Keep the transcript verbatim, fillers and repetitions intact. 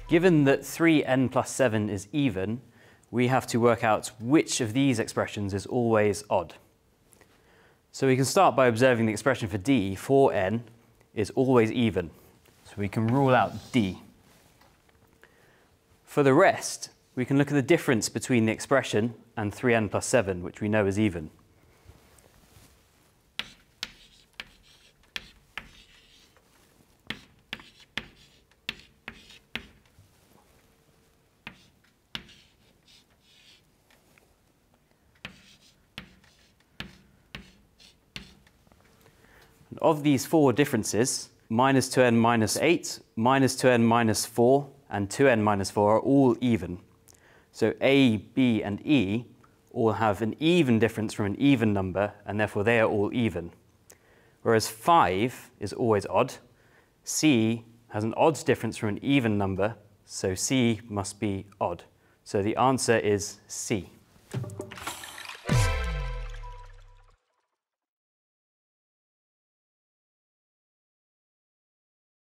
Given that three n plus seven is even, we have to work out which of these expressions is always odd. So we can start by observing the expression for d, four n, is always even. So we can rule out d. For the rest, we can look at the difference between the expression and three n plus seven, which we know is even. Of these four differences, minus two n minus eight, minus two n minus four, and two n minus four are all even. So A, B, and E all have an even difference from an even number, and therefore they are all even. Whereas five is always odd. C has an odd difference from an even number, so C must be odd. So the answer is C.